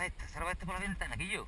salva esta por la ventana, Quillo.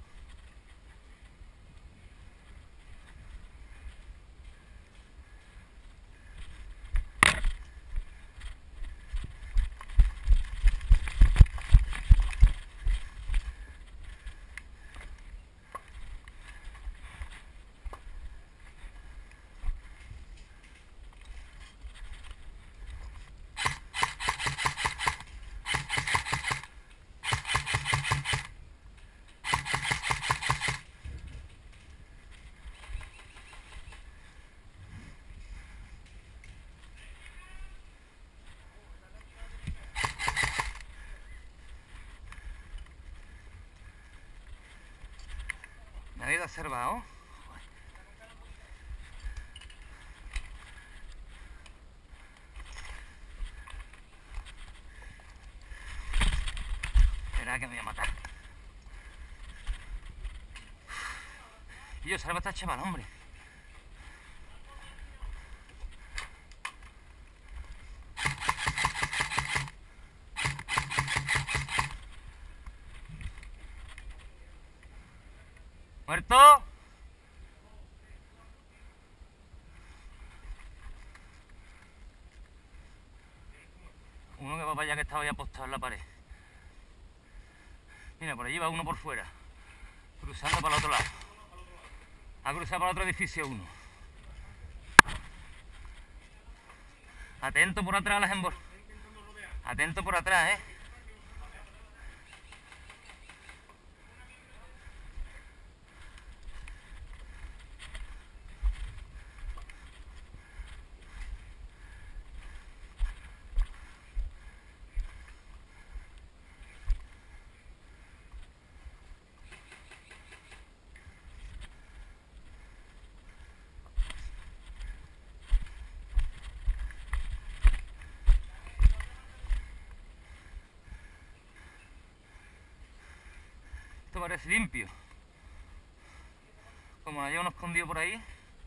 Me habéis observado. Espera que me voy a matar. Y yo, salva a esta chaval, hombre. ¿Muerto? Uno que va para allá, que estaba ya apostado en la pared. Mira, por allí va uno por fuera, cruzando para el otro lado. Ha cruzado para el otro edificio uno. Atento por atrás, las embor. Atento por atrás, ¿eh? Esto parece limpio. Como haya uno escondido por ahí.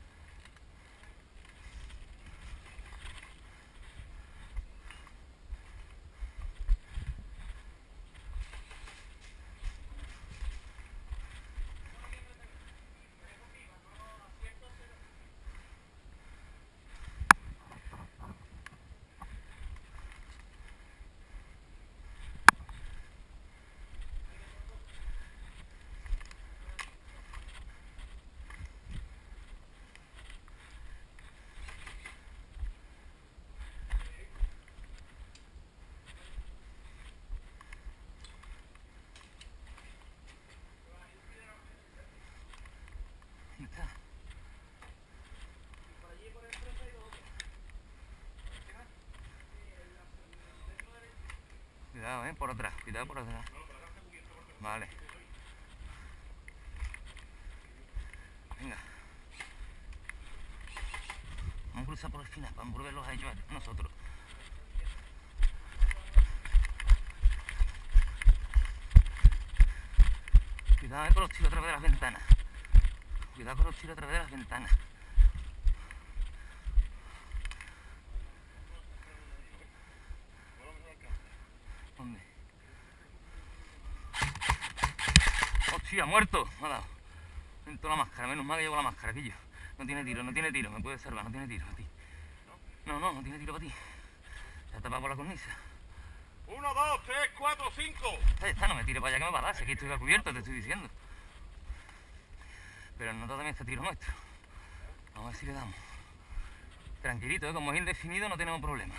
Cuidado, por atrás, cuidado por atrás. Vale. Venga. Vamos a cruzar por el final para envolverlos a ellos a nosotros. Cuidado con los tiros a través de las ventanas. Cuidado con los tiros a través de las ventanas. ¿Dónde? ¡Hostia, muerto! Me ha dado. Dentro la máscara, menos mal que llevo la máscara, Quillo. No tiene tiro, me puede salvar, no tiene tiro a ti. No tiene tiro para ti. Se ha tapado por la cornisa. 1, 2, 3, 4, 5. Ahí está, no me tire para allá que me va a dar, si aquí estoy cubierto, te estoy diciendo. Pero no también este tiro nuestro. Vamos a ver si le damos. Tranquilito, como es indefinido no tenemos problema.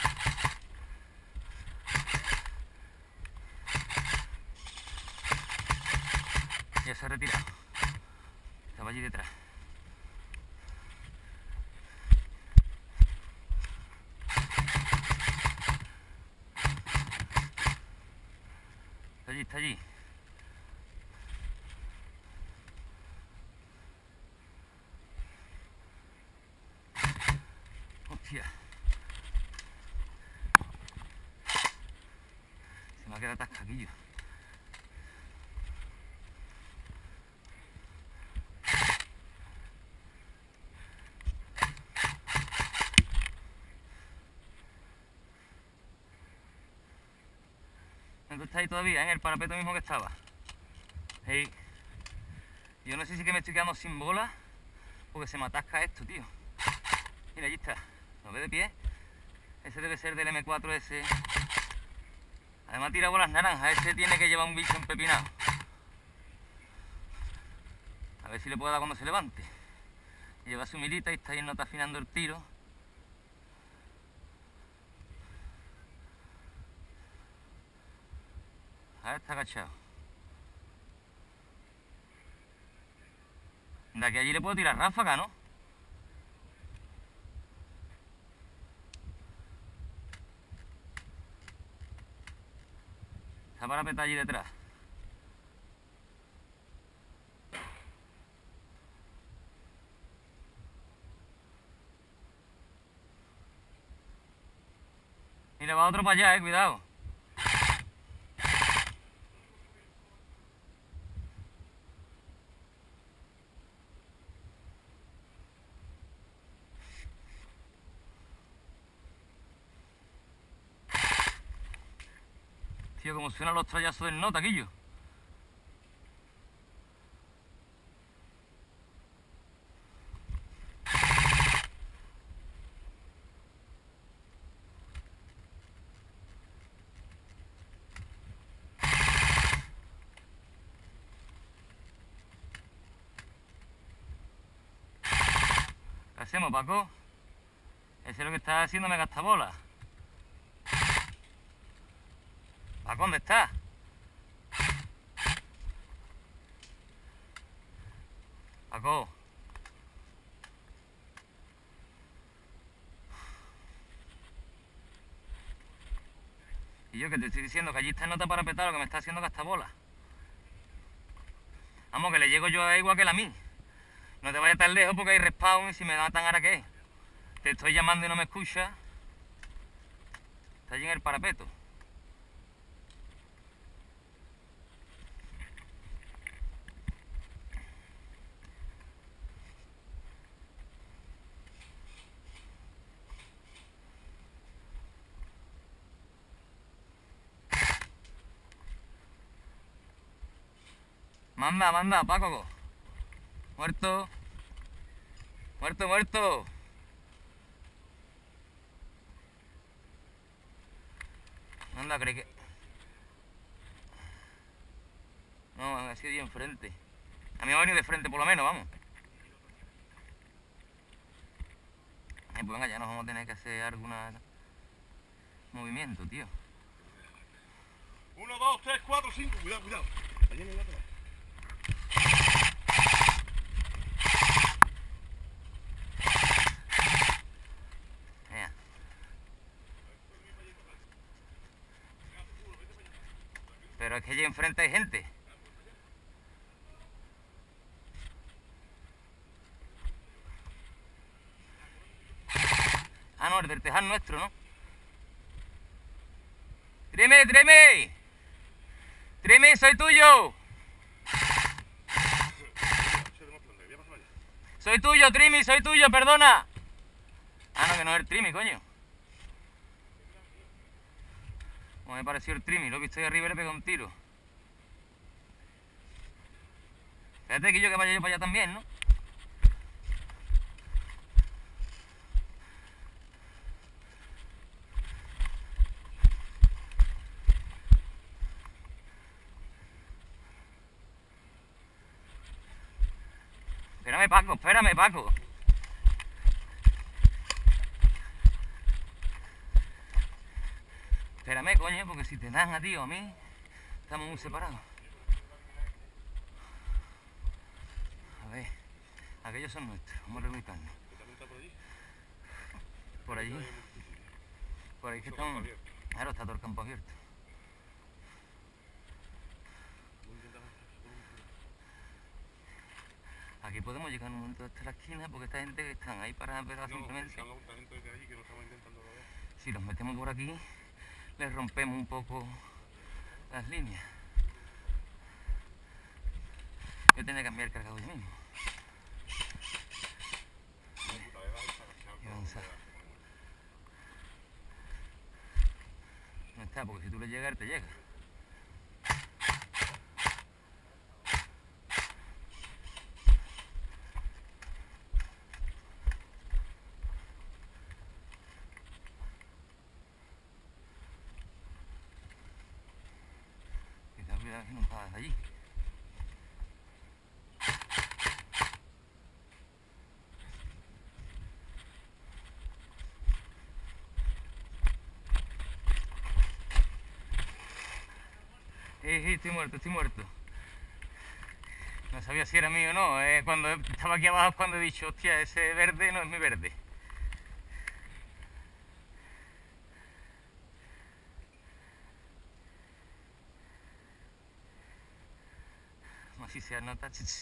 Ya se ha retirado. Estaba allí detrás. Está allí. Hostia. Se me ha quedado atascaquillo. ¿Tú estás ahí todavía, en el parapeto mismo que estaba? Hey. Yo no sé si que me estoy quedando sin bola porque se me atasca esto, tío. Mira, allí está. ¿Lo ves de pie? Ese debe ser del M4S. Además tira bolas naranjas. Ese tiene que llevar un bicho empepinado. A ver si le puedo dar cuando se levante. Lleva su mirita y está ahí, no está afinando el tiro. Ahora está agachado. De aquí a allí le puedo tirar ráfaga, ¿no? Está para petar allí detrás. Mira, va otro para allá, cuidado. Tío, como suenan los trallazos del no, taquillo. ¿Qué hacemos, Paco? Ese es lo que está haciendo, me gasta bola. Paco, ¿dónde está? Paco. Y yo que te estoy diciendo que allí está nota para petar, lo que me está haciendo gasta bola. Vamos, que le llego yo a igual que a mí. No te vayas tan lejos porque hay respawn y si me matan ahora qué. Te estoy llamando y no me escuchas. Está allí en el parapeto. Manda, Paco. Muerto. Muerto. Anda, cree que... No, ha sido ahí enfrente. A mí me ha venido de frente por lo menos, vamos. Pues venga, ya nos vamos a tener que hacer algún movimiento, tío. 1, 2, 3, 4, 5. Cuidado. Allí en el lateral. Mira. Pero es que allí enfrente hay gente. Ah, no, el del tejado nuestro, ¿no? ¡Trime, soy tuyo! Soy tuyo, Trimi, soy tuyo, perdona. Ah, no, que no es el Trimi, coño. Como me pareció el Trimi, lo he visto ahí arriba y le pegó un tiro. Fíjate que yo que vaya yo para allá también, ¿no? Espérame, Paco. Espérame, coño, porque si te dan a ti o a mí, estamos muy separados. A ver, aquellos son nuestros, vamos a reubicarnos. Por allí. Por ahí que estamos. Claro, está todo el campo abierto. Aquí podemos llegar en un momento hasta la esquina porque esta gente que están ahí para ver simplemente. Si los metemos por aquí, les rompemos un poco las líneas. Yo tenía que cambiar el cargador yo mismo. Y avanzar. No está, porque si tú le llegas, él te llega. cuidado que no pagas allí. Estoy muerto, estoy muerto. No sabía si era mío o no. Cuando estaba aquí abajo es cuando he dicho, hostia, ese verde no es mi verde. Como así sea, no touch it.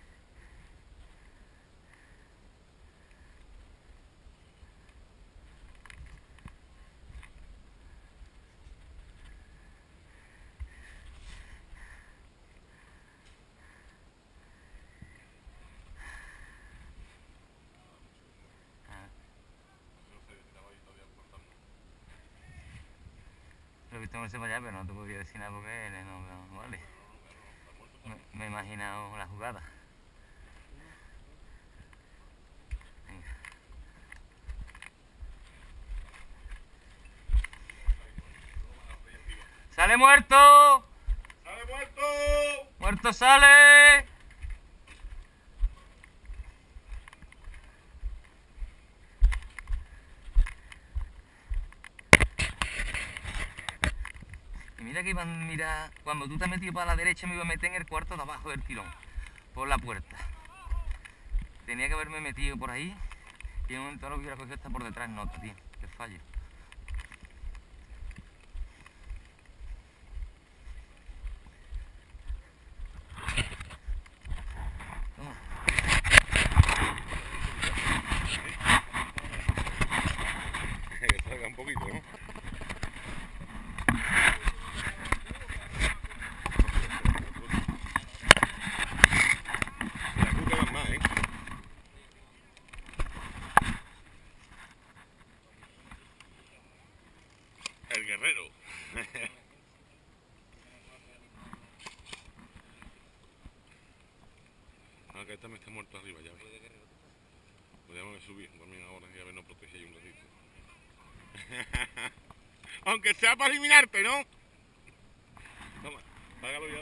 Lo he visto moverse para allá, pero no te podía decir nada porque no vale. Me he imaginado la jugada. Venga. ¡Sale muerto! ¡Sale muerto! ¡Muerto sale! Y mira que mira, cuando tú te has metido para la derecha me iba a meter en el cuarto de abajo del tirón, por la puerta. Tenía que haberme metido por ahí y en un momento lo hubiera cogido hasta por detrás, nota, tío, qué fallo. Toma. Que salga un poquito, ¿no? La cuca va más, ¿eh? El guerrero. Aunque esta me está muerto arriba, ya ves. Podríamos subir también ahora y a ver, no proteger un ratito. Aunque sea para eliminarte, ¿no? Toma, págalo ya.